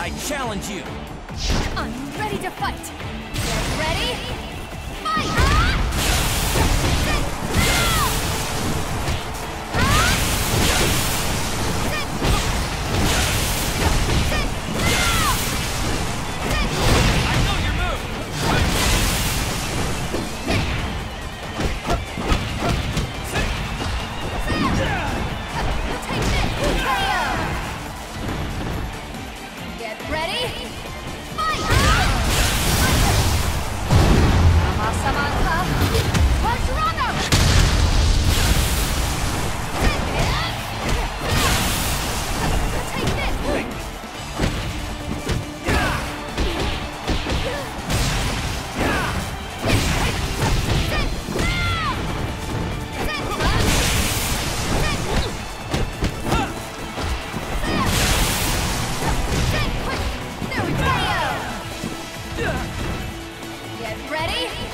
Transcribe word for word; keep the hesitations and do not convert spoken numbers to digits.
I challenge you! I'm ready to fight! Get ready? Fight! I know your move! Take this! K O! Get ready? Fight! Sama-sama-ka! Vajrana! Take this! There we go! Get ready?